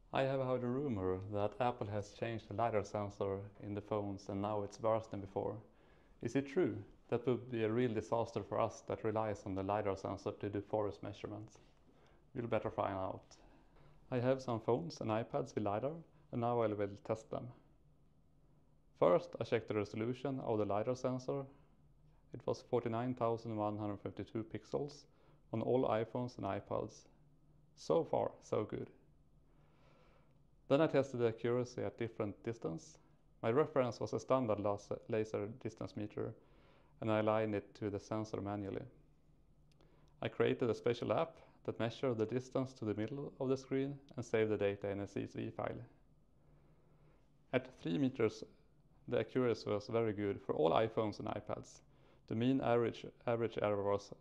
I have heard a rumor that Apple has changed the LiDAR sensor in the phones and now it's worse than before. Is it true? That would be a real disaster for us that relies on the LiDAR sensor to do forest measurements. We'll better find out. I have some phones and iPads with LiDAR and now I will test them. First, I checked the resolution of the LiDAR sensor. It was 49,152 pixels on all iPhones and iPads. So far, so good. Then I tested the accuracy at different distance. My reference was a standard laser distance meter and I aligned it to the sensor manually. I created a special app that measured the distance to the middle of the screen and saved the data in a CSV file. At 3 meters, the accuracy was very good for all iPhones and iPads. The mean average error was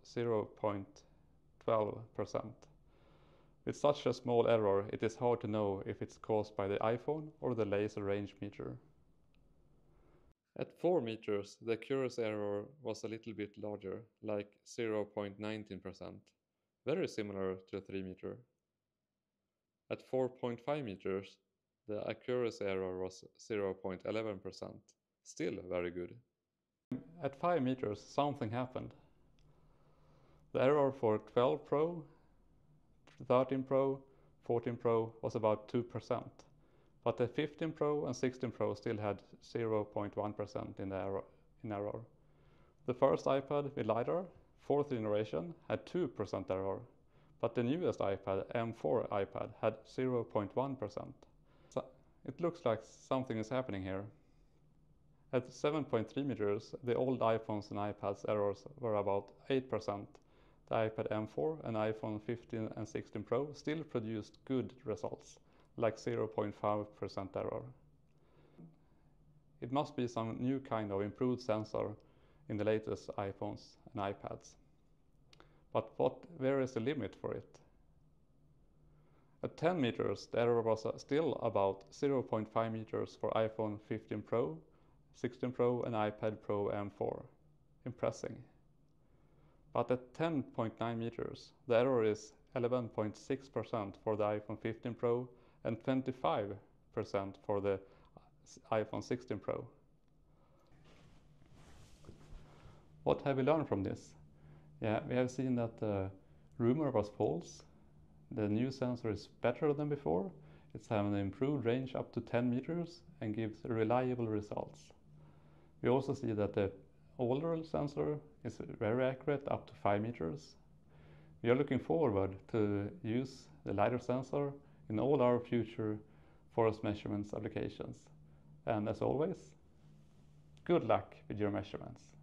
0.12%. With such a small error, it is hard to know if it's caused by the iPhone or the laser range meter. At 4 meters, the accuracy error was a little bit larger, like 0.19%, very similar to 3 meter. At 4.5 meters, the accuracy error was 0.11%, still very good. At 5 meters, something happened. The error for 12 Pro, 13 Pro, 14 Pro was about 2%, but the 15 Pro and 16 Pro still had 0.1% in error. The first iPad with LiDAR, 4th generation, had 2% error, but the newest iPad, M4 iPad, had 0.1%. So it looks like something is happening here. At 7.3 meters, the old iPhones and iPads errors were about 8%. The iPad M4 and iPhone 15 and 16 Pro still produced good results, like 0.5% error. It must be some new kind of improved sensor in the latest iPhones and iPads. But where is the limit for it? At 10 meters, the error was still about 0.5 meters for iPhone 15 Pro, 16 Pro and iPad Pro M4. Impressive. But at 10.9 meters, the error is 11.6% for the iPhone 15 Pro and 25% for the iPhone 16 Pro. What have we learned from this? Yeah, we have seen that the rumor was false. The new sensor is better than before. It's having an improved range up to 10 meters and gives reliable results. We also see that the older sensor is very accurate up to 5 meters. We are looking forward to use the LiDAR sensor in all our future forest measurements applications. And as always, good luck with your measurements.